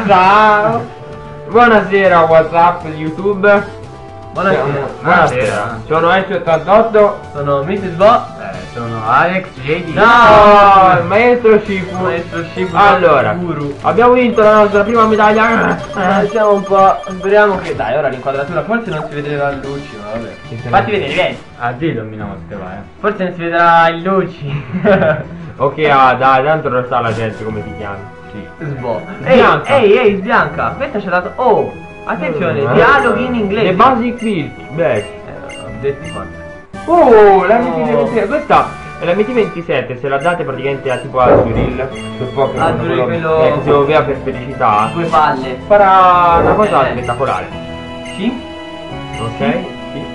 Ciao. Buonasera WhatsApp, YouTube. Buonasera. Sono Escio88. Sono Mrs. Bo. Sono Alex JD. No, il maestro Shifu. Maestro Shifu. Allora, Guru. abbiamo vinto la nostra prima medaglia. Siamo un po'. Speriamo che. Dai, ora l'inquadratura forse non si vedrà il luci, ma vabbè. Fatti vedere, vieni. Ah, dillo mi nostre, vai. Forse non si vedrà il luci. Ok, dai, tanto non sa la gente come ti chiami. Sì. Sbo. Bianca. Ehi, Bianca. Questa ci ha dato. Oh, attenzione, dialoghi in inglese. The Basic Field. Beh. Ho detto quanto. Oh, la MT27, questa è la MT27, se la date praticamente a tipo a Zuril, sul poco Ah, Zuril, quello- si muoveva per felicità, Due palle. farà una cosa spettacolare. Sì? Ok? Sì.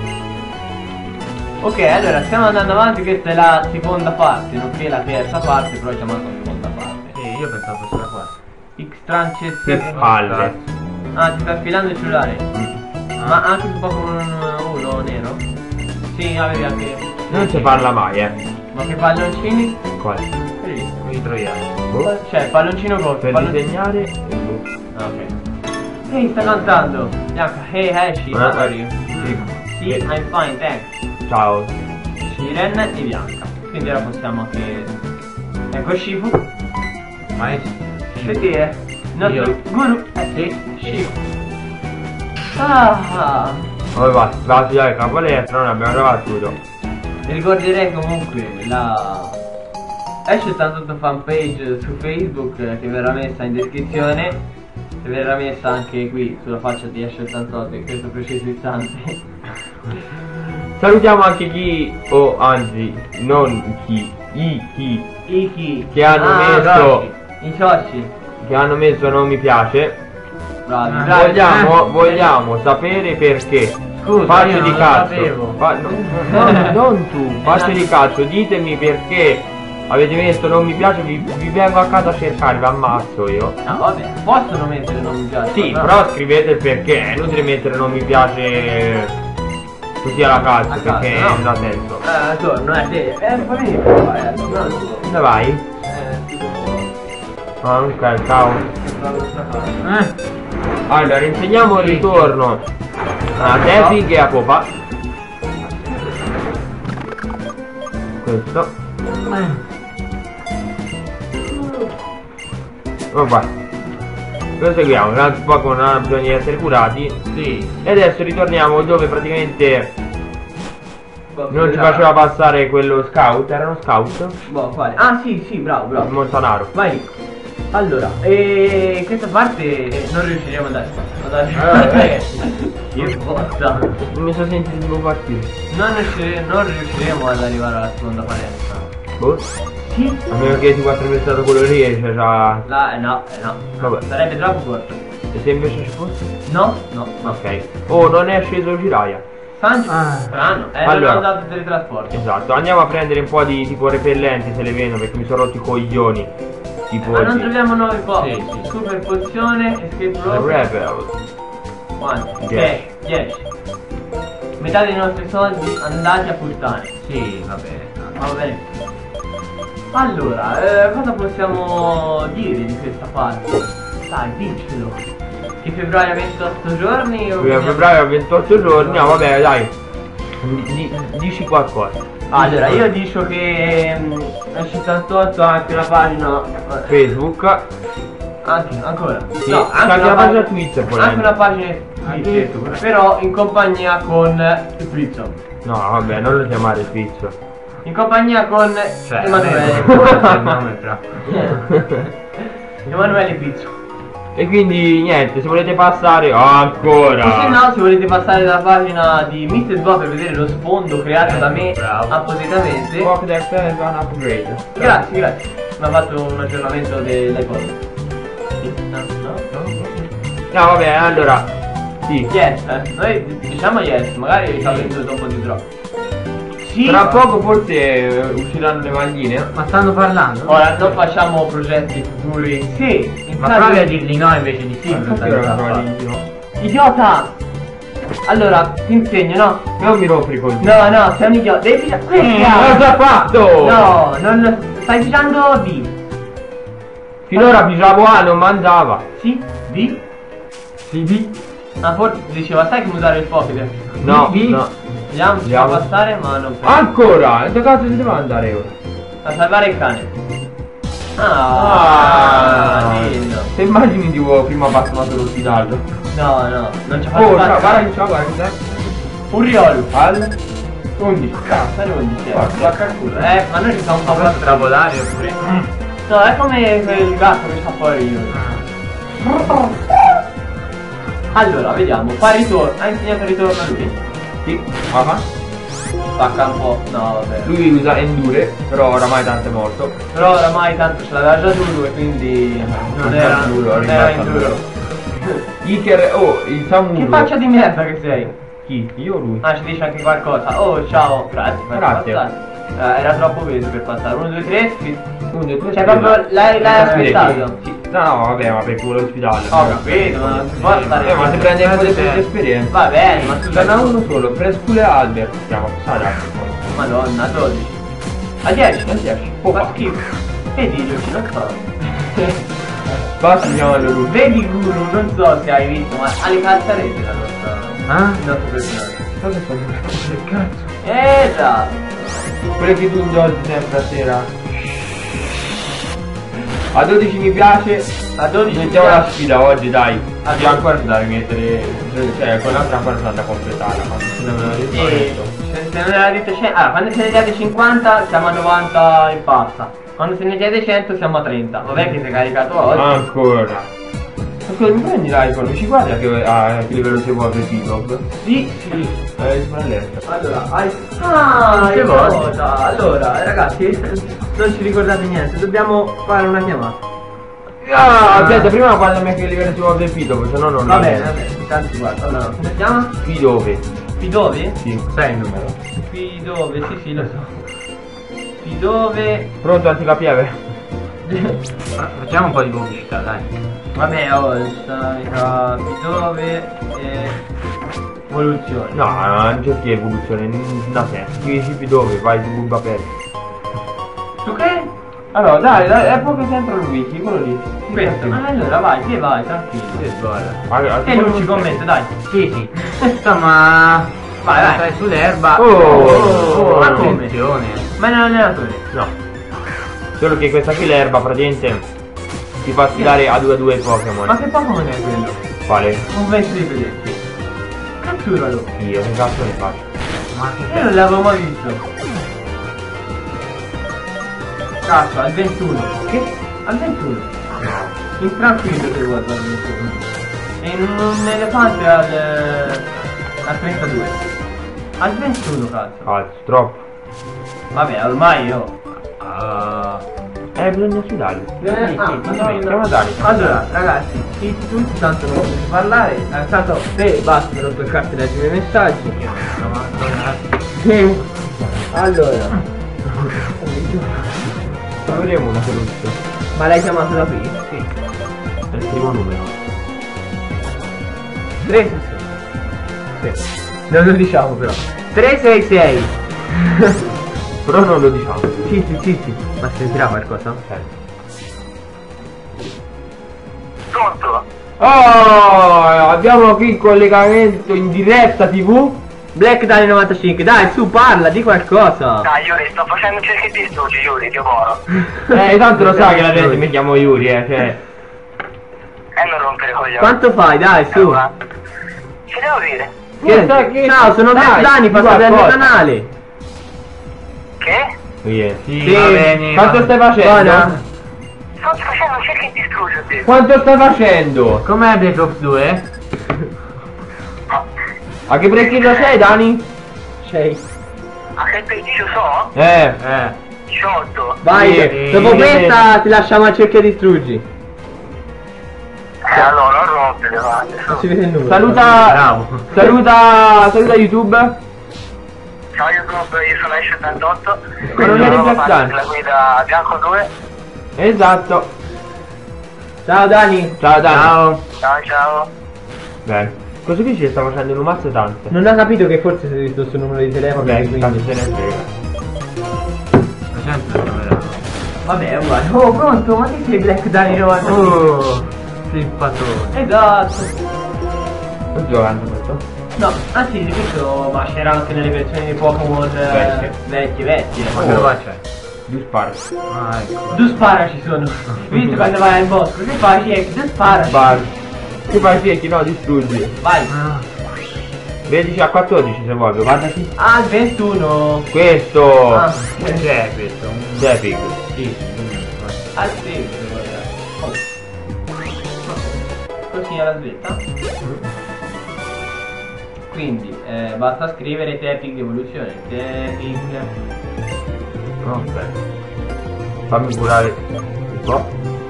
Ok, allora stiamo andando avanti, questa è la seconda parte, nonché la terza parte, però diciamo la seconda parte. Sì, io pensavo fosse la quarta. X-Trances. Che palle. Ah, ti sta sfilando il cellulare. Ma anche un po' con uno nero? Sì, avevi anche. Non si parla mai, Ma che palloncini? Quale? Quelli lì. I troiani. Boh. Cioè, palloncino gol. Per disegnare. Ah, ok. Ehi, sta cantando. Bianca, hey, Hashi, how are you? Sì, I'm fine, thanks. Ciao. Siren e Bianca. Quindi ora possiamo anche. Ecco Shifu. Maestro. Senti, il nostro Io. guru. Sì, Shifu. Ah. Vabbè, va a studiare capo palestra, non abbiamo trovato tutto. Vi ricorderei comunque la esce tanto fanpage su Facebook che verrà messa in descrizione e verrà messa anche qui sulla faccia di Esce88 in questo preciso istante. Salutiamo anche chi, o anzi, non chi, chi, Iki che hanno messo, i soci. che hanno messo non mi piace. Bravi, bravi. Vogliamo sapere perché. Scusa, Facce io di non cazzo. sapevo. Non tu, facce di cazzo, ditemi perché avete messo non mi piace, vi vengo a casa a cercare, vi ammazzo io. No, vabbè, possono mettere non mi piace. Sì, però scrivete il perché, è inutile mettere non mi piace così alla cazzo, A perché caso, no? non ha senso. Torno, te. Fammi provare, no, Dove vai? Ah, ok, ciao. Allora, insegniamo il ritorno a Tepig e a Popa. Questo. Vabbè. Proseguiamo, tra poco non bisogna di essere curati. Sì. E adesso ritorniamo dove praticamente non ci faceva passare quello scout, era uno scout? Boh, quale? Ah, sì, sì, bravo, Il bravo. Montanaro. Vai lì. Allora, questa parte non riusciremo ad andare. Che botta. Mi sono sentito partire. Non riusciremo ad arrivare alla seconda palestra. Boh. Sì. A meno che ti sia attraversato quello lì e c'è già. No. Vabbè. Sarebbe troppo corto. E se invece ci fosse? No. Ok. Oh, non è sceso Jiraiya. Strano. Allora. Non ho dato teletrasporto. Esatto, andiamo a prendere un po' di tipo repellenti se le vedo perché mi sono rotti i coglioni. Tipo. Ma non troviamo nuove cose. Sì. Super pozione, escape rope. Rebel. Quanti? 10. 10. Metà dei nostri soldi andati a puttane. Sì, va bene. Va bene. Allora, cosa possiamo dire di questa parte? Dai, dicelo. Che febbraio ha 28 giorni o... Febbraio a 28 giorni, no vabbè dai. Dici qualcosa. Allora, io dico che esce 88 anche la pagina Facebook. Anche, ancora. Sì, No, anche la pagina Twitter poi. anche una pagina Twitter, però in compagnia con il Pizzo. No vabbè, non lo chiamare Pizzo. In compagnia con Emanuele. il nome tra. Emanuele Pizzo. E quindi niente, se volete passare ancora. O se no, se volete passare dalla pagina di Mr. Bo per vedere lo sfondo creato da me appositamente. Walk that fell on upgrade. Grazie. Mi ha fatto un aggiornamento dell'iPod. No vabbè, allora. Sì. Yes, noi diciamo yes, magari ci ha venduto un po' di troppo. Sì. Tra poco forse usciranno le magline. Ma stanno parlando? Ora non facciamo progetti futuri. Sì, Ma provi a dirgli no invece di sì. Idiota! Allora, ti insegno, no? Non mi rompere i coglioni. No, sei un idiota. Devi pigiare questa! Cosa ha fatto? No, non stai pigiando D. Finora Pisavo A non mangiava. Sì? Di? Sì, di. Ah, forse diceva, sai come usare il Pokédex? No, Di. no. Vediamo, ci fa passare, ma non penso. Ancora? Dove cazzo si deve andare ora? A salvare il cane. Dillo. Se immagini di prima passato lo sfidarlo. No, no, non ci fa Oh, passare. guarda che c'ha, guarda che c'è. Un riolo. Al 11. Stai 11, Guarda. Vacca al culo. Ma noi ci siamo un po' Posso stravolare oppure? No, è come quel gatto che sta fuori io. Allora, vediamo. Fa ritorno. Ha insegnato il ritorno a lui? Sì, ma Spacca un po'. No, vabbè. lui usa Endure, però oramai tanto è morto. Però oramai tanto ce l'aveva già duro e quindi non era duro, non era rimasta induro. Iker, oh, il Samuro. Che faccia di merda che sei? Chi? Io o lui? Ah, ci dice anche qualcosa. Oh, ciao, grazie. per Grazie. passare. Era troppo peso per passare. 1, 2, 3, 1, 2, 3. cioè proprio l'hai aspettato. Sì. No, vabbè, ma per quello ospedale. Ho capito, ma non si può stare. Ma si prende un po' di esperienza. Va bene, ma tu Torna uno solo, Prescule Albert. Siamo passati. Madonna, 12. A 10, A 10. Fa schifo. Vedi, Giochi, non so. Basta, chiamalo lui. Vedi Guru, non so se hai visto, ma ha le calzarete la nostra. Ah? Il nostro personaggio. Cosa sto dicendo? Che cazzo? Esatto. Quelle che tu indoggi sempre a sera. A 12 mi piace. A 12 Mettiamo la sfida oggi, dai. A C'è ancora da rimettere. Cioè, quell'altra ancora c'è da completarla. Ma se non me l'ha detto, se non era detto 100, allora quando se ne diate 50 siamo a 90 in pasta. Quando se ne diate 100 siamo a 30. Vabbè che si è caricato oggi. Ancora. Scusa, mi prendi l'iPhone? Mi ci guarda che livello si vuole per TikTok? Sì, sì. All'estero. Allora, che Che cosa? Allora, ragazzi, non ci ricordate niente, dobbiamo fare una chiamata. Aspetta, prima guardami che livello si vuole per TikTok, se no non Va bene, intanto guarda, allora, come si chiama? Qui dove? Fidove? Sì. Sai il numero? Fidove, sì, lo so. Fidove. Pronto anticapieve? Facciamo un po' di pubblicità, dai. Vabbè, oh, sta mica Fidove e evoluzione. No, non c'è che evoluzione, non ha senso. Scrivi dove, vai su Bulba aperto. Tu che? Allora, dai, è proprio dentro il wiki, quello lì. Questo. Allora vai, sì, vai, tranquillo. Che sbaglio. E lui ci commenta, dai. Sì, sì. Insomma... Vai. Stai sull'erba. Oh, ma come? attenzione. Ma è un allenatore. No. Solo che questa qui l'erba praticamente ti fa sfidare a 2 a 2 Pokémon. Ma che Pokémon è quello? Quale? Un vento di vedenti. Catturalo. Io, che cazzo ne faccio? Ma che Io non l'avevo mai visto. Cazzo, al 21. Che? Al 21. In tranquillo se vuoi al 21. E in un elefante al 32. Al 21 cazzo. Cazzo, troppo. Vabbè, ormai io. Bisogna sfidarli. Madonna. Chiama Dani. Allora, ragazzi, tutti tanto non potete parlare. Tanto te basta non toccarti dai miei messaggi. Allora. Avremo una soluzione. Ma l'hai chiamato da qui? Sì. È il primo numero. 366. Sì. Non lo diciamo però. 366. Però non lo diciamo. Sì. Ma sentirà qualcosa? Certo. Pronto? Oh, abbiamo qui il collegamento in diretta TV. Black Dani 95, dai su parla di qualcosa. Dai Yuri, sto facendo cerchi di distruggi Yuri, ti oro. Tanto lo sai che la gente mi chiamo Yuri, cioè. E non rompere coglioni. Quanto fai? Dai su. Ci devo dire? Ciao, sono Black Dani, passate nel mio canale. Che? Sì, va bene. Quanto stai facendo? Buona. Sto facendo cerchi di distruggerti. Quanto stai facendo? Com'è Black Ops 2? A che preciso sei, Dani? 6. A che pezzo so? 18. Vai, Sì, dopo sì, questa ti lasciamo al cerchio di distruggi. Allora, non rompere, vai. Non si vede nulla. Saluta. Saluta YouTube. Ciao YouTube, io sono Ash78. Colonnello Sono Black parte Dani. della guida Bianco 2. Esatto. Ciao Dani. Ciao, Dani. Ciao. Bene. Cosa dici che sta facendo un mazzo tante? Non ho capito che forse si è visto il suo numero di telefono. Vabbè, quindi. tanto se ne frega. La gente non me la... Vabbè, è uguale. Oh, pronto? Ma che sei Black Dynamite? Oh, simpatone. Esatto. Sto giocando questo? No, anzi, questo, ma c'era anche nelle versioni di Pokémon vecchie. Ma che roba c'è? Due spara. Ah, ecco. Due spara ci sono. Visto quando vai al bosco, che fai? Due spara. Spara. Che fai fiecchi? No, distruggi. Vai. Ah, Vedici a 14 se vuoi, guardati. Ah, il 21. Questo! Ah, che c'è questo? Epic. Sì. al seguito, guardate. Così alla svelta. Quindi basta scrivere Tapping Evoluzione. Tapping. Ok. Fammi curare un po'.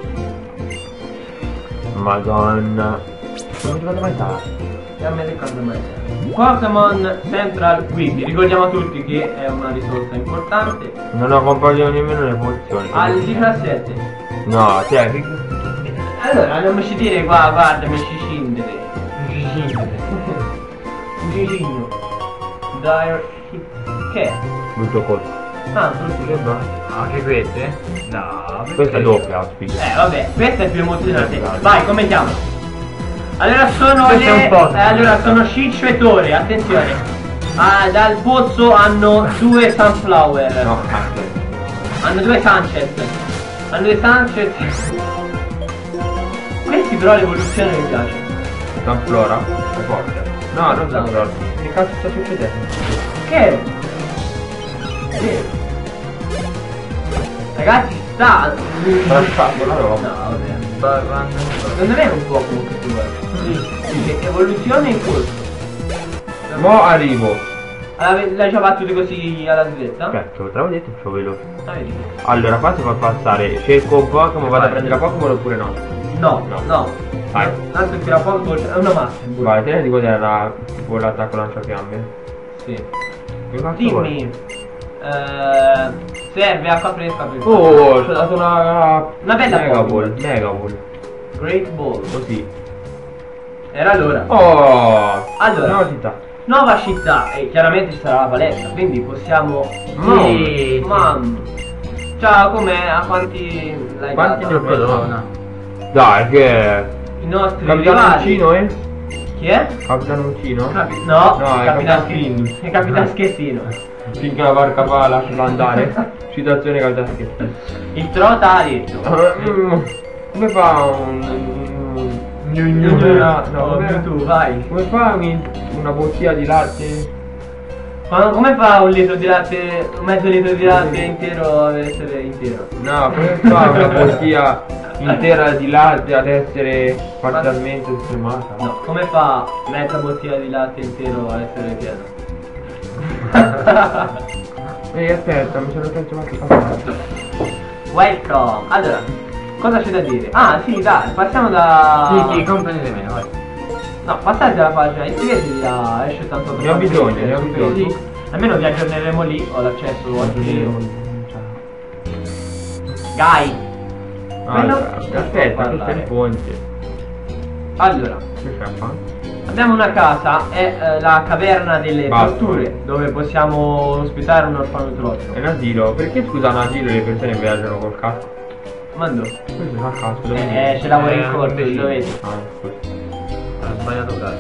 Madonna. Non ti vado mai tardi. Non mi ricordo mai. Pokémon Central Wiki. Ricordiamo a tutti che è una risorsa importante. Non ho comprato nemmeno le pozioni. Al 17. No, Epic. Allora non mi ci dire qua, guarda, mi ci scindere. Un gigino. Dire. Che è? Brutto colpo. Ah, brutto. Anche queste? No, Questa è doppia, auspicio. Vabbè, questa è più emozionante. Vai, commentiamo. Allora sono Questo è un po'. allora sono Ciccio e Tore, attenzione. Ah, dal pozzo hanno due sunflower. No, anche. Hanno due Sanchez. Hanno due Sanchez. Questi però l'evoluzione mi piace. Sunflora? È forte. No, non Sunflora. Che cazzo sta succedendo? Che è? Ragazzi, sta. Sta uscendo la roba. No, vabbè. Secondo me è un po' comunque più bello. Sì, evoluzione in corso. Mo arrivo. Allora, l'hai già battuto così alla svelta? Aspetta, te l'avevo detto un po' veloce. Ah, vedi. Allora, qua si fa passare. Scelgo un Pokémon, vado a prendere la Pokémon oppure no? No, No. no. Vai. Tanto che la Pokémon è una massa. Vai, te ne dico cos'era tipo l'attacco lanciafiamme. Sì. Che cazzo vuoi? Dimmi. Serve acqua fresca per Oh, c'è dato una bella Mega Pokémon. Ball, Mega Ball. Great Ball. Così. Era l'ora. Oh! Allora. Nuova città. Nuova città e chiaramente ci sarà la palestra, quindi possiamo. Sì. Mam. Ciao, com'è? A quanti l'hai Quanti data? ne ho preso? Madonna. Dai, che è? I nostri Capitanoncino, rivali. Chi è? Capitanoncino? No, No, è Capitan Capitan È Capitan Schettino. Finché la barca va, lasciala andare. Citazione Capitan Schettino. Il Trota ha detto. Come fa un... No, tu, vai. Come fa una bottiglia di latte? Ma come fa un litro di latte, un mezzo litro di latte intero ad essere intero? No, come fa una bottiglia intera di latte ad essere parzialmente sfumata? No, come fa mezza bottiglia di latte intero ad essere pieno? Ehi, aspetta, mi sono pensato qualche cosa. Welcome! Allora, cosa c'è da dire? Ah, sì, dai, passiamo da... Sì, comprende me, vai. No, passate alla pagina, iscrivetevi a Esce Tanto Ne ho bisogno, ne ho su bisogno. Facebook. Almeno vi aggiorneremo lì, ho l'accesso a tutti. Guy! Allora, Quello- aspetta, parlare. questo è il ponte. Allora, Che c'è qua? abbiamo una casa, è la caverna delle Basta. torture, dove possiamo ospitare un orfanotrofio. È un asilo. Perché scusa un asilo le persone viaggiano col cazzo? Mando. Questo fa cazzo, dove Ce lavora in un corto, imbecille. dovete. Ah, scusa. Ha sbagliato caso.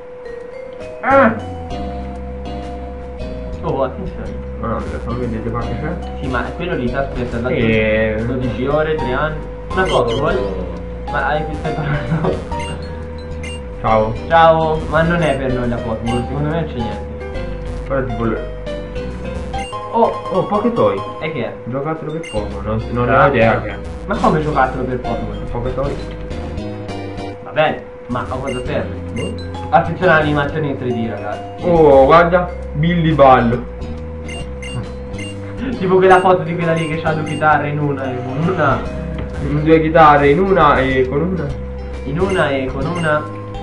Oh, attenzione. No, no, fammi vedere qua che c'è. Sì, ma quello lì ti aspetta da E... 12 ore, 3 anni. Una Pokéball? Ma hai stai parlando? Ciao. Ciao, ma non è per noi la Pokéball, secondo me non c'è niente. Guarda tipo le... Oh, Oh, Poketoy. e che è? Giocattolo per poco, non ne ho idea che è. Ma come giocattolo per Pokémon? Poketoy. Va bene, ma a cosa serve? Attenzione all'animazione in 3D, ragazzi. Oh, guarda, Billy Ballo. Tipo quella foto di quella lì che c'ha due chitarre in una e con una. Due chitarre in una e con una. In una e con una.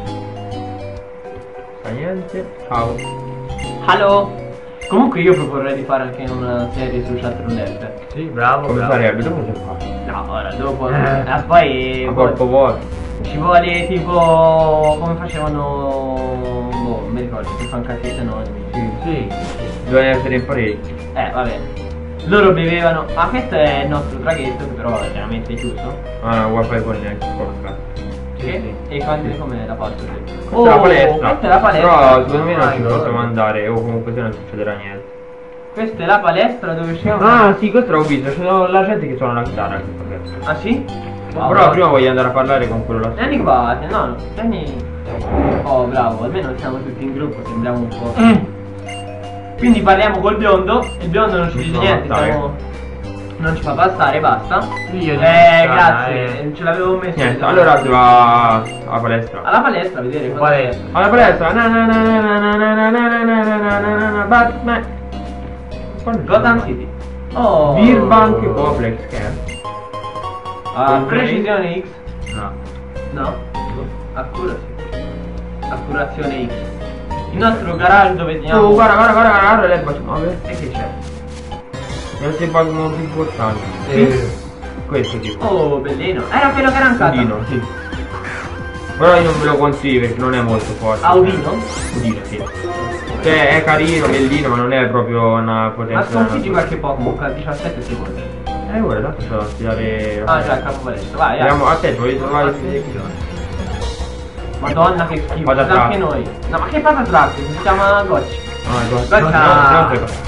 Fa niente. Ciao. Hello! Comunque io proporrei di fare anche una serie su Chatroulette. Sì, bravo, Come bravo. sarebbe? Dopo si fa. No, ora dopo. Poi. A corpo vuoto. Ci vuole tipo. Come facevano. Boh, non mi ricordo, si fanno cassette anonimi. Sì. Sì. Bisogna essere in parecchi. Va bene. Loro bevevano. Ah, questo è il nostro traghetto, che però è veramente chiuso. Ah, wifi connect, porca. Sì. E quando com'è la parte del... Questa è la palestra. Questa è la palestra. Però secondo me non Ah, ci possiamo andare, o comunque se non succederà niente. Questa è la palestra dove siamo. Ah sì, questo l'ho visto, c'è la gente che suona la chitarra. Ah sì? Wow, Però prima voglio andare a parlare con quello là. Vieni qua, no, vieni. Oh bravo, almeno siamo tutti in gruppo, sembriamo un po'. Quindi parliamo col biondo, il biondo non ci Mi dice fa niente, passare. non ci fa passare, basta. Io Grazie, ce l'avevo messo. Niente, allora si va alla palestra. Alla palestra a vedere cosa è. Alla palestra. Batman. Gotham City. Oh. Birbank Complex, che è? Precisione X. No. No. Accurazione X. Il nostro garage dove teniamo. Oh, guarda, l'erba 9. E che c'è? Non si Pokémon più importanti. Questo tipo. Oh, bellino. Era quello che era andato. Udino, sì. Però io non ve lo consiglio perché non è molto forte. Ah, Udino? Udino, sì. Cioè è carino, bellino, ma non è proprio una Ma potenza. sconfiggi qualche Pokémon a 17 secondi. Ora tanto sto a tirare. Ah già, il capo palestra, vai. Andiamo, aspetta, voglio trovare. Madonna che schifo, Patatrack. anche noi. No, ma che patatrack? Si chiama Gocci. Ah, Goccia.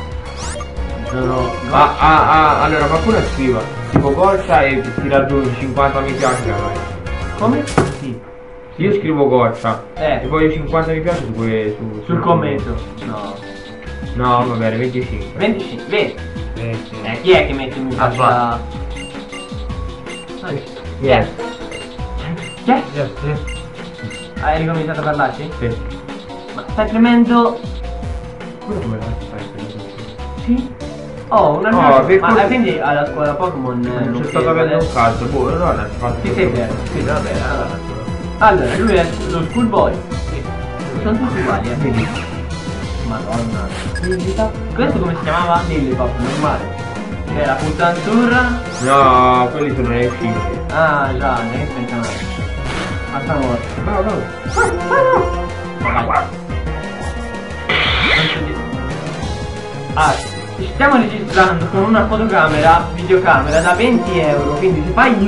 allora qualcuno scriva tipo goccia e ti raggiungi 50 mi piace ragazzi. Come? Sì. Io scrivo goccia e voglio 50 mi piace Sul commento. No. No, va bene, 25. 25, vedi? Chi è che mette mi piace? Yes. Yes. Hai ricominciato a parlarci? Sì. Ma stai premendo. Quello come la fai? Sì? Oh, una ma quindi alla scuola Pokémon Non c'è stato avendo un cazzo, boh, allora ci fatto. Ti sei perso? Sì, vabbè, allora lui è lo schoolboy. Sì. Sono tutti uguali, vedi? Madonna. Questo come si chiamava? Lillipop, normale. C'era Puttanzurra. No, quelli sono le uscite. Ah già, ne che pensavo. Altra morte. No. Vai. Ah, stiamo registrando con una videocamera da 20 euro, quindi se fai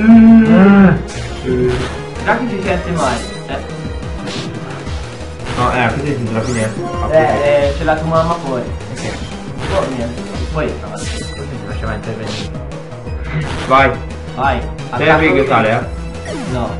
già che si sente male. No, così si la finestra. C'è la tua mamma fuori. Oh niente, poi Così si faceva intervenire. Vai. vai. Servi che sale, No.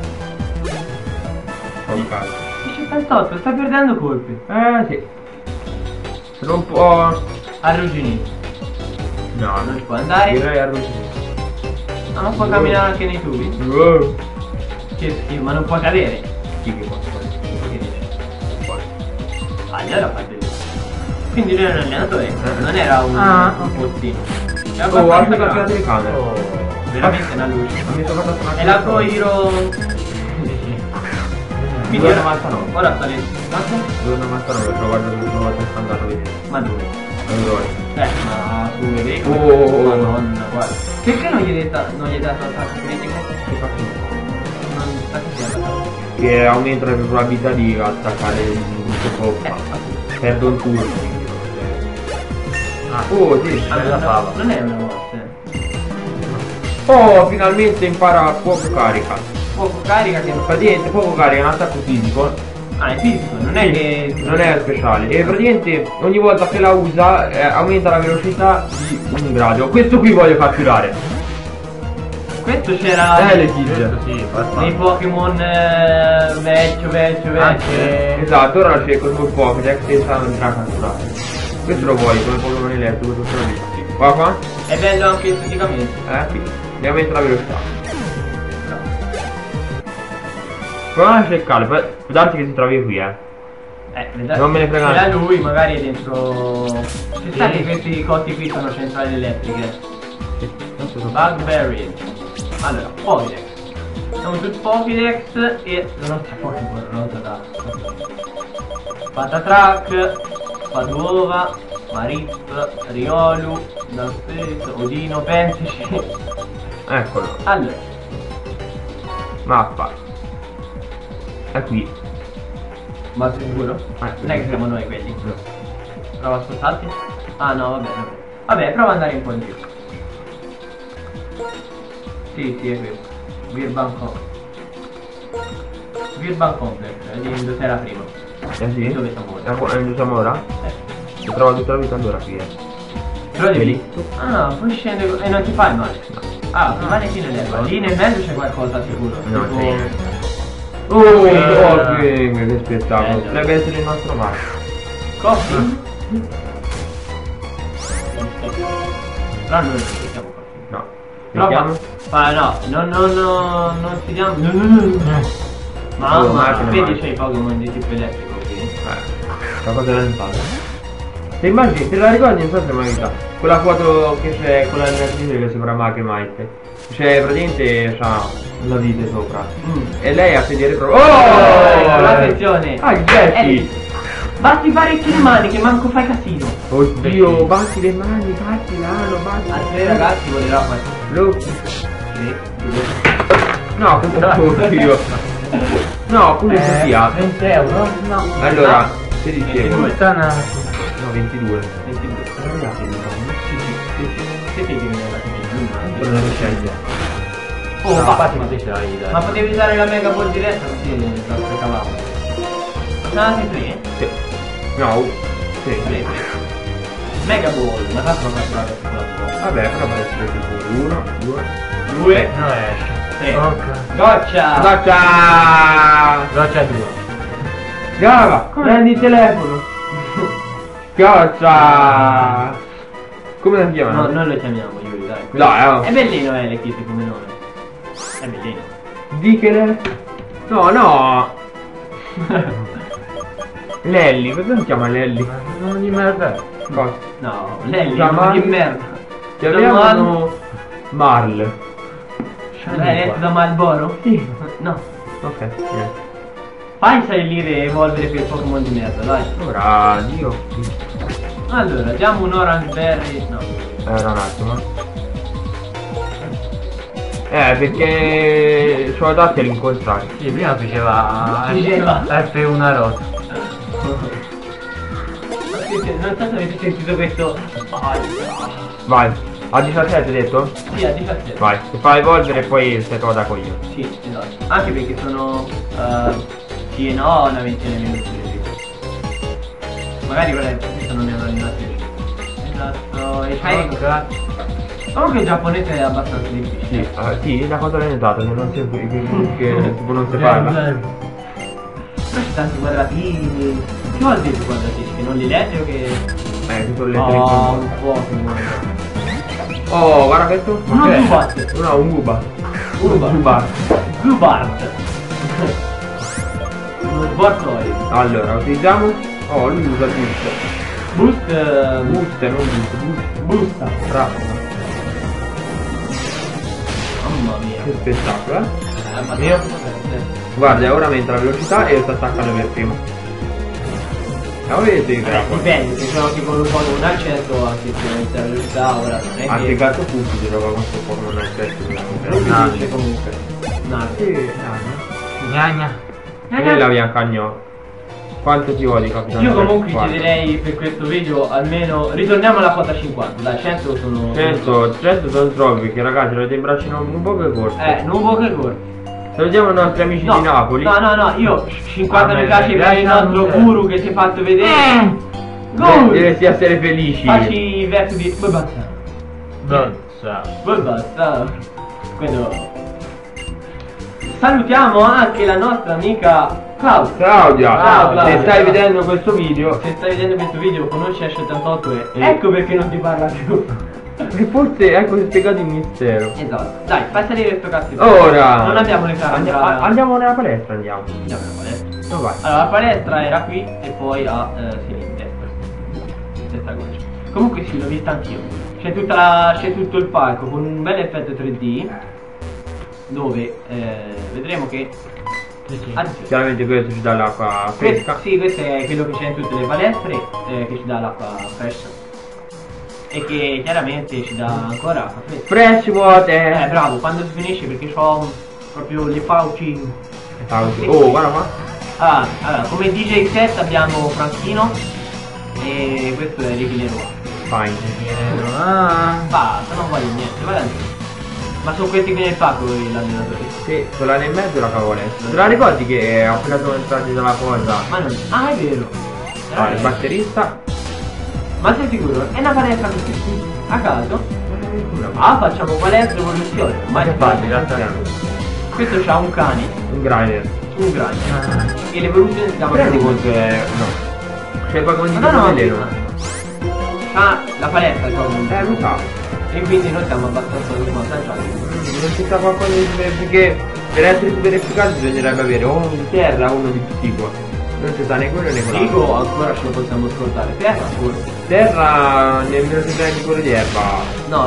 Oh cazzo. 78, stai perdendo colpi. Sì. Sono un po'. Arrugginito. No, Non ci può andare. direi arrugginito. Ah, ma può camminare anche nei tubi? Wow. Che schifo, ma non può cadere. Sì che posso fare. Che dici? Allora fa bellissimo. Quindi lui era un allenatore, non era un postino. Era Oh, abbastanza alza la bravo. telecamera. Veramente una luce. Mi sono fatto una È la tua Hero. Quindi 2,99. ora sta lì. Quanto? 2,99, l'ho guardato l'ultima volta che sono andato lì. Ma dove? Allora. Ma su vedi? Oh. Madonna, guarda. Perché non gli hai dato attacco critico? Che faccio? Non sta che sia attaccato. Che aumenta la probabilità di attaccare il tuo perdo un turno. Oh sì, bella fava. Non è una morte. Oh, finalmente impara fuoco carica. Fuoco carica che non fa. Praticamente fuoco carica è un attacco fisico. Ah, è fisico, non è che. Non è speciale. E praticamente ogni volta che la usa aumenta la velocità di un grado. Questo qui voglio catturare. Questo c'era Le tigre. Sì, nei Pokémon vecchio. Esatto, ora lo cerco sul Pokédex e sta andrà a catturare. Questo lo vuoi come Pokémon elettrico, tutto lo visto. Guarda qua. È bello anche esteticamente. Sì. E aumenta la velocità. Prova a cercare, può darsi che si trovi qui, Non me ne frega da niente. lui magari è dentro. Ci sta che questi cotti qui sono centrali elettriche. Bugberry. Allora, Pokédex. Siamo sul Pokédex e la nostra Pokémon rosa da Patatrack, Paduova, Marip, Riolu, Dalpeto, Odino, Pensici. Eccolo. Allora, Mappa. È qui. ma sicuro? Non è che siamo noi quelli. No. Prova a spostarti? Ah no, vabbè. Vabbè, prova ad andare un po' in giù. Sì, è questo. Virban Complex, di dove prima. Sì? Dove siamo ora? Dove siamo ora? Ho trovato tutta la vita allora qui. Però devi... Belitto. Ah, poi scende e non ti fai male. Ah, male fino all'erba. Lì nel mezzo c'è qualcosa sicuro. No, tipo... sì. Oh, che spettacolo. Dovrebbe essere il nostro mare. Coffee? Però noi non ci siamo coffee. No. Però ma no, non ci diamo. Ma vedi c'è i Pokémon di tipo elettrico qui. La cosa della nintata. Te immagini, te la ricordi, non so se mai vista quella foto che c'è con la relatrice che sembra Magnemite. Cioè praticamente c'ha una vite sopra. E lei a sedere proprio. Oh! Attenzione! Ah, il Jeffy! Batti parecchio le mani che manco fai casino. Oddio, batti le mani, batti l'ano, batti. Altri ragazzi volerà fare. Sì. No, oddio. No, come sia. 20 euro? No. Allora, 16 euro. No, 22. 22. Sì, che Non lo sceglie. Oh, No, ma infatti ma te ce l'hai, dai. ma potevi usare la Mega Ball diretta così la sprecavamo. Sono andati 3? Sì. No, sì. 3. Mega Ball, ma tanto non catturare sulla tua. Vabbè, però può essere tipo 1, 2. 2, Non esce. 3. Ok. Goccia! Goccia! Goccia 2. Gava, prendi il telefono. Goccia! Come la chiamano? No, noi lo chiamiamo Yuri, dai. Dai, oh. È bellino l'equipe come nome. È bellino. Di che le... No. Lelly, cosa si chiama Lelly? Non di merda. Cosa? No, Lelly, Chiama- che merda. Chiamiamolo Marl. L'hai letto da Malboro? Sì. No. Ok, niente. Fai salire e evolvere quel Pokémon di merda, dai. Ora, Dio. Allora, diamo un Orange Berry. No. Era un attimo. Perché sono adatti all'incontrario. Sì, prima faceva Diceva. F1 a rota. Non so se avete sentito questo. Vai. A 17 hai detto? Sì, a 17. Vai. Se fai evolvere e poi sei trovato da cogliere. Sì, esatto. Anche perché sono. Sì e no, una ventina di minuti. Magari questo non mi hanno allenato. Esatto. E fai. Comunque il giapponese è abbastanza difficile. Sì, la cosa l'hai notata, che non si che tipo non si parla. Però c'è tanti quadratini. Che vuol dire i quadratini? Che non li leggi o che. Che sono le lettere in Oh, comune. un po' che non. Oh, guarda questo. Uno Zubat. No, un Guba. Zubat. Zubat. Uno Sbortoi. Allora, utilizziamo. Oh, lui usa tutto. Boost. Boost, non boost. Busta. Bravo. Mamma mia. Che spettacolo, Mio? Guarda, ora aumenta la velocità e sta attaccando per primo. Ma vedete che era qua? Dipende, se giochi con un Pokémon al centro anche se aumenta la velocità ora non è Anche che. il gatto Fussi si gioca con sto Pokémon al centro. Non mi dice comunque. Sì, Gnagna. e la biancagnò. Quanto ti odi, capitano? Io comunque Guarda. chiederei per questo video almeno ritorniamo alla quota 50, dai 100 sono. 100 sono troppi, perché ragazzi avete in braccio un po' che corto. non può che corto. Salutiamo i nostri amici di Napoli. No, io 50 mi Vabbè, piace per il nostro guru che ti ha fatto vedere. Dovresti essere felici. Facci i versi di. Poi basta. Non so. Poi basta. Quello. Salutiamo anche la nostra amica Claudia. Claudia, Ciao, Claudia. se stai vedendo questo video, Se stai vedendo questo video conosci Ash88 e ecco perché non ti parla più. che forse ecco spiegato il mistero. Esatto. Dai, fai salire sto cazzo. Ora Non abbiamo le carte. andiamo nella palestra, andiamo. Andiamo alla palestra. No, vai. Allora la palestra era qui e poi a sinistra. Destra goccia. Comunque sì, l'ho vista anch'io. C'è tutto il palco con un bel effetto 3D. Dove vedremo che. Anzi, Chiaramente questo ci dà l'acqua fresca. sì, questo è quello che c'è in tutte le palestre, che ci dà l'acqua fresh. E che chiaramente ci dà ancora acqua fresca. Fresh water. Bravo, quando si finisce perché ho proprio le fauci. Oh, guarda qua. Allora, come DJ set abbiamo Franchino e questo è Ricky Leroy. fine. Basta, non voglio niente, vai avanti. Ma sono questi qui nel pacco gli allenatori. Sì, quella nel mezzo è la cavoletta. Te la ricordi che ho appena sono entrati dalla cosa? Ma non. Ah, è vero. Il batterista. Ma sei sicuro? È una palestra così? A caso? Ah, facciamo palestra evoluzione. Ma è facile. Questo c'ha un cane. Un grinder. Un grande. E l'evoluzione si chiama Prendi così. conto no. C'è qualcosa di No, no, no. veleno. Ah, la palestra è proprio. Lo sa. E quindi noi siamo abbastanza svantaggiati. Non ci sta qualcosa di perché per essere super efficaci bisognerebbe avere o uno di terra o uno di psico. Non ci sta né quello né quello. Dico ancora ce lo possiamo ascoltare. Terra forse. Terra nemmeno se prendi quello di erba. No,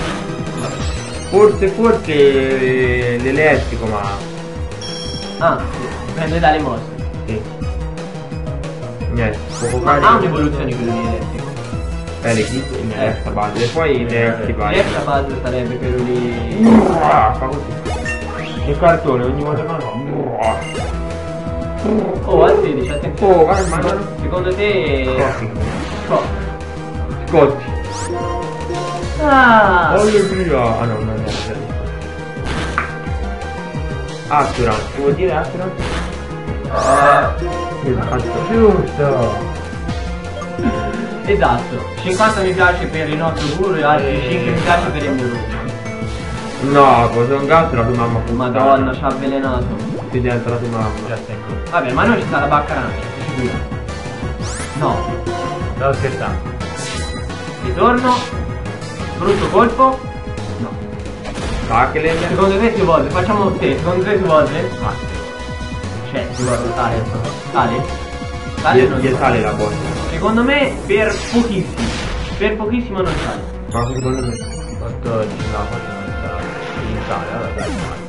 Forse l'elettrico, ma. Ah, sì. Prende dalle mosse. Sì. Niente, poco Ma carico. ha un'evoluzione quello di elettrico. Le kit in terza base. E poi le attivare. Terza base sarebbe quello lì. Fa così. Il cartone ogni volta che lo fa. Oh, al 16, attenzione. Oh, guarda, ma Secondo te. Scotti. Scotti. Ah! Allegria. Ah no, non è vero. Assurance. Che vuol dire Assurance? Giusto. Esatto. 50 mi piace per il nostro guru e altri 5 mi piace per il mio guru. No, cosa un gatto la tua mamma puttana. Madonna, ci ha avvelenato. Qui dentro la tua mamma. Vabbè, ma noi ci sta la bacca arancia, sei sicuro? No. Stavo scherzando. Ritorno. Brutto colpo. No. Tackle. Secondo te si evolve? Facciamo te, secondo te si evolve? Ma Cioè, si evolve, sale. Sale? Sale o non gli sale la botta. Secondo me per pochissimo. Per pochissimo non sale. Ma secondo me. 14, no, forse non sta in sale, allora dai.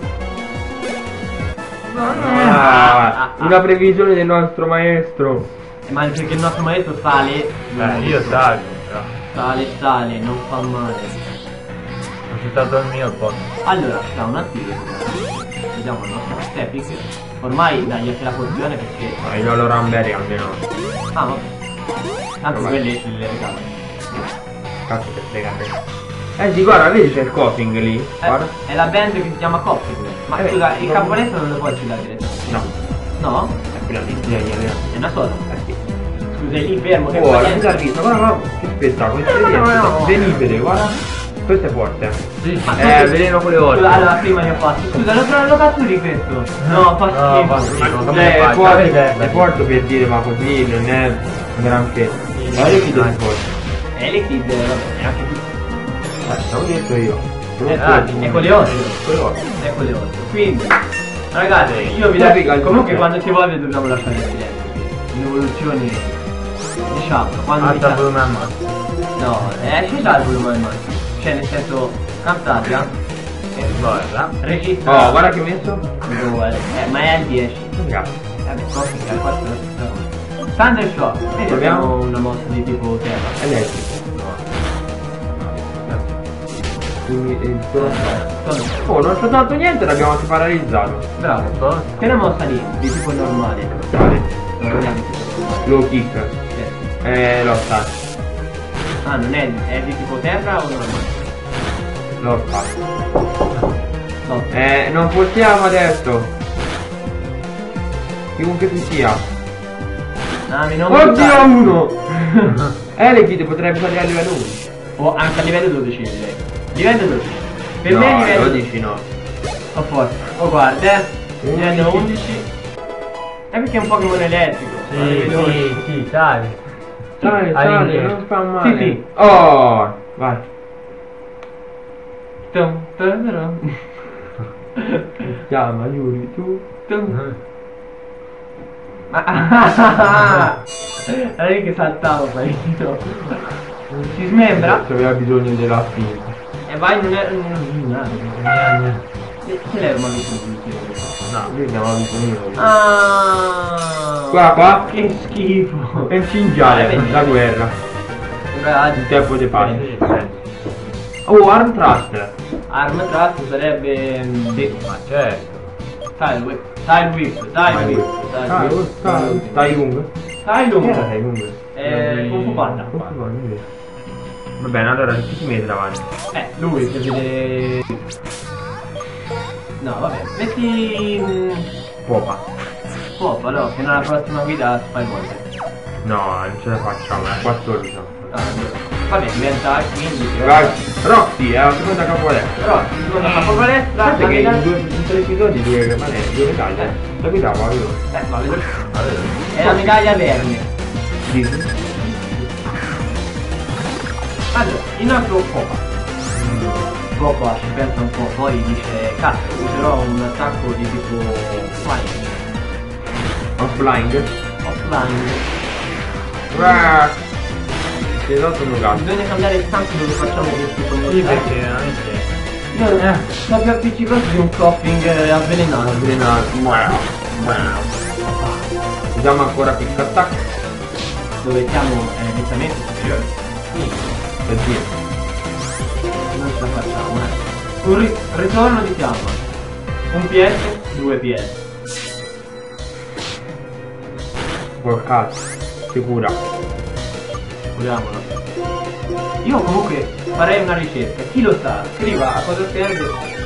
Una previsione del nostro maestro. Ma perché il nostro maestro sale. Io salgo, però. Sale, non fa male. Ho citato il mio posto. Allora, sta un attimo. Vediamo il nostro Stepic. Ormai dagli anche la pozione perché. Ma io lo Ramberi almeno. Ah, vabbè. Tanto Vabbè. quelle ce le regalo. Cazzo che fregate. Sì, guarda, vedi c'è il coughing lì. Guarda. È la band che si chiama Copping. Ma scusa, il caponetto non lo puoi girare direttamente. No, No? è quella lì. È una sola. Sì. Scusa, è lì fermo che Oh, fa la niente. chitarrista, guarda, che spettacolo. no. Venipede, guarda. Questo è forte. Sì, Ma Veleno con le Scusa, orte. allora prima ne ho fatto. Scusa, lo catturi questo? No, fa No, fa schifo. schifo. È Come forte, fai? è forte per dire, ma così non è un granché. Ma io chi devo forte? Le kid, vabbè, anche tu. L'ho detto io. È con le ossa. Con le orte. È con le ossa. Quindi, ragazzi, io vi Capica, dico, comunque il quando si evolve dobbiamo lasciare il silenzio. In evoluzione, diciamo, quando Alta iniziamo. volume al massimo. No, c'è già il volume al massimo. Cioè, nel senso, Camtasia Guarda. registra. Oh, guarda che ho messo. Ma è al 10. Grazie. Vabbè, prossimo, è questa la stessa cosa. Thunder Shock. Vedi, Proviamo. abbiamo una mossa di tipo terra. Elettrico. Quindi il Oh, non c'ho tanto niente, l'abbiamo anche paralizzato. Bravo. Che è una mossa lì, di tipo normale. Vale. Normale di tipo normale. Low kick. Sì. Lotta. Ah, non è di tipo terra o normale? Lotta. No. Non possiamo adesso. Chiunque tu sia. Ah, non Oddio uno! Le kid potrebbe salire a livello 11. O anche a livello 12 direi. Livello 12. Per No, me livello 12 no. Oh forza. Oh guarda, livello 11. È perché è un Pokémon elettrico. Sì, sali. Sale, All'indietro. non fa male. Sì. Oh, vai. Tum, tum, tum. Chiama Yuri, tu. Tum. Ma era lì che saltavo parecchio. Si smembra? Aveva bisogno della spinta. E vai, non è. Che l'erba lì sul No. Lui chiamava bisogno. Ah, Guarda qua. che schifo. È un cinghiale, vedi. la guerra. Il tempo di pace. Oh, Arm Trust. Arm Trust sarebbe. Ma certo. Tile Whip. Tile Whip. Tile Whip. Tai Lung. Tile Lung. Chi era Tai Lung? Kung Fu Panda. Kung Fu Panda, invece. Va bene, allora chi si mette davanti? Lui per vedere. No, vabbè, metti. Popa. Popa, allora, fino alla prossima guida fai monte. No, non ce la facciamo, è 14. Vabbè, diventa 15. Vai, Rocky, è la seconda capovalestra. Però, seconda capovalestra, Guarda che guida. in 3 episodi due medaglie. La guidavo, avevo. Ma vedo. È la medaglia verde. Disney. Allora, il nostro Popa. Popa ci pensa un po', poi dice, cazzo, userò un attacco di tipo flying. Offline. Offline. Ti ho dato un gas. Bisogna cambiare il tanto dove facciamo questi Sì, connessi. perché veramente. Io sono più appiccicato di un coughing avvelenato. Avvelenato. Usiamo ancora pick attack. Dove siamo nettamente superiori. Per dire. Non ce la facciamo, Un ritorno di fiamma. Un PS, 2 PS. Porcazzo. Sicura. Curiamolo. Io comunque farei una ricerca. Chi lo sa? Scriva a cosa serve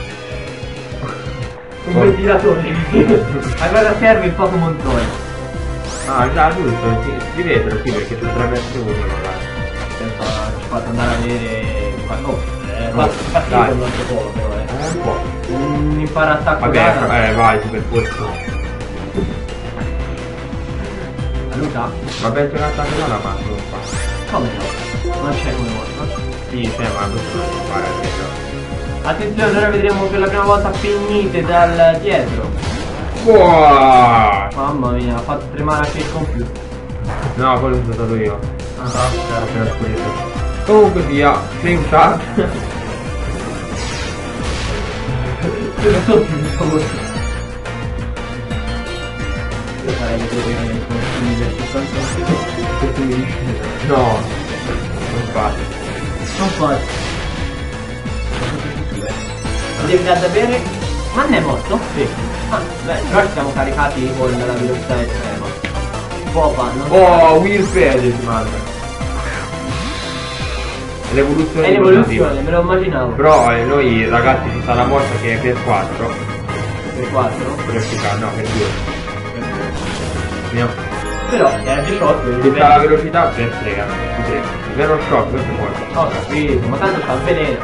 un ventilatore. A cosa serve il Pokémon Toy? Ah, già, giusto. Scrivetelo, sì, perché potrebbe essere utile magari. Ci faccio andare a vedere. Fattivo dai. il nostro polo però Un po'. Un imparattacco Vabbè, vai, super posto. Aiuta? Ma penso che attacco da la mano non fa. Come no? Non c'è come modo. Sì, ma questo non si fare almeno. Attenzione, ora vedremo per la prima volta Pennite dal dietro. Wow! Mamma mia, ha fatto tremare anche il computer. No, quello sono stato io. Ah, Appena spurito. Comunque via, Flame Shot. non so più per favore. Io farei le cose con No, non fate. non fare. Mi devi dare da bere? Ma ne è morto? Sì. Ah, beh, però siamo caricati con la velocità estrema. Popa, non Oh, Will Pede si manda. L'evoluzione è l'evoluzione, me lo immaginavo. Però noi ragazzi ci sta la mossa che è per 4. Per 4? Per applicare, no, per 2. Vediamo. Però è a 18 Ci sta la velocità per 3, vero shock, questo è morto. ho capito, ma tanto c'ha il veleno.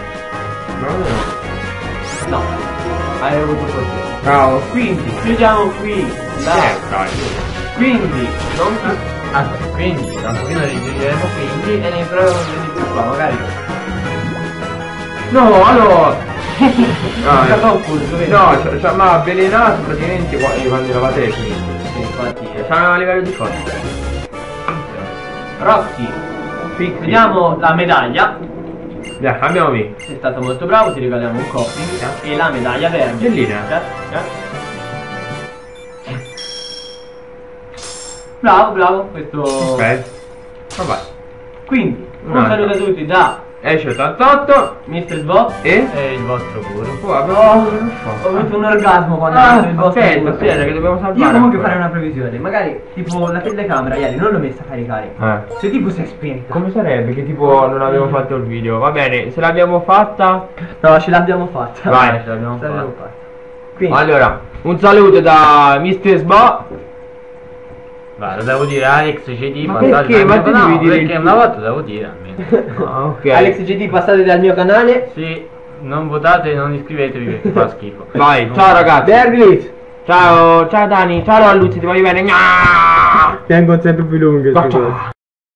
No. No, hai avuto fortuna. Ciao. Quindi, chiudiamo qui. Dai. Dai. Quindi, non più. Quindi, da un pochino ridiremo Quindi, e ne proviamo di più qua, magari. No, allora. No, ma avvelenato praticamente quando eravate finito. infatti. Siamo a livello di forza. Rocky, Pixie. vediamo la medaglia. Dai, abbiamo vinto. Sei stato molto bravo, ti regaliamo un coffee e la medaglia verde. Bellina. Bravo, bravo, questo. Ok. Vabbè. Quindi, un Un'altra. saluto a tutti da Esce 88 Mr. Sbo. e... è il vostro guru. Oh, non so. Ho avuto un orgasmo quando Ah, ho visto il vostro aspetta, culo. aspetta, che dobbiamo salvare Io comunque ancora. farei una previsione, magari tipo la telecamera ieri non l'ho messa a caricare. Se tipo si è spenta. Come sarebbe che tipo non avevo fatto il video? Va bene, se l'abbiamo fatta... No, ce l'abbiamo fatta. Vai. Ce l'abbiamo fatta. Quindi, Allora, un saluto da Mr. Sbo. Va, lo devo dire Alex CD Ma passate perché? dal Ma mio tu canale, devi dire perché il- una volta devo dire almeno. Ah, ok. Alex GD passate dal mio canale. Sì, non votate e non iscrivetevi perché fa schifo. Vai, ciao ragazzi. Berglit. Ciao, ciao Dani, ciao Luzzi, ti voglio bene. Tengo sempre più lunghe. Ciao.